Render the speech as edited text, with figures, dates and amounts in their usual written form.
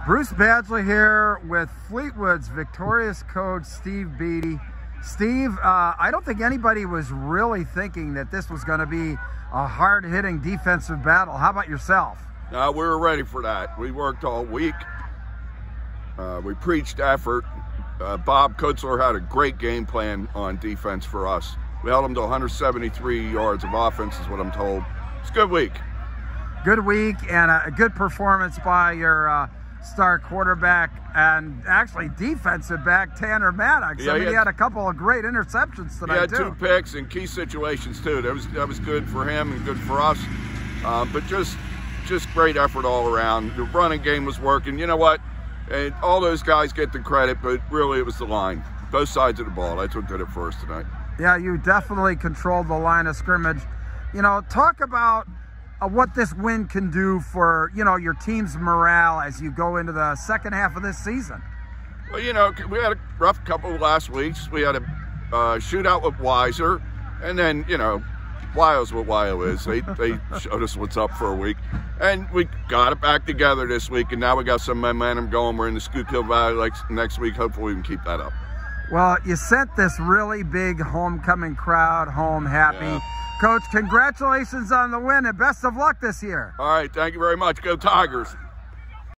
Bruce Badgley here with Fleetwood's victorious coach, Steve Beatty. Steve, I don't think anybody was really thinking that this was going to be a hard-hitting defensive battle. How about yourself? We were ready for that. We worked all week. We preached effort. Bob Kutzler had a great game plan on defense for us. We held them to 173 yards of offense is what I'm told. It's a good week. Good week and a good performance by your star quarterback and actually defensive back, Tanner Maddox. Yeah, he had a couple of great interceptions tonight, He had too. 2 picks in key situations, too. That was good for him and good for us. But just great effort all around. The running game was working. You know what? And all those guys get the credit, but really it was the line. Both sides of the ball. That's what did it for us tonight. Yeah, you definitely controlled the line of scrimmage. You know, talk about what this win can do for, your team's morale as you go into the second half of this season. Well, we had a rough couple of last weeks. We had a shootout with Weiser, and then, Wyo's what Wyo is. They showed us what's up for a week. And we got it back together this week, and now we got some momentum going. We're in the Schuylkill Valley next week. Hopefully we can keep that up. Well, you sent this really big homecoming crowd home happy. Yeah. Coach, congratulations on the win and best of luck this year. All right, thank you very much. Go Tigers.